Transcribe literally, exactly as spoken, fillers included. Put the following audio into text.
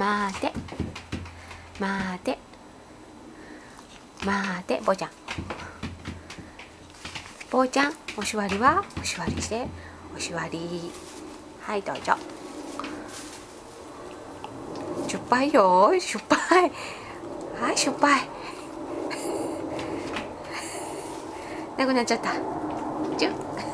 待て待て待て。坊ちゃん坊ちゃん、おしわりはおしわりして。おしわり、はいどうぞ。しょっぱいよ、しょっぱい。はい、しょっぱい。なくなっちゃった。チュッ。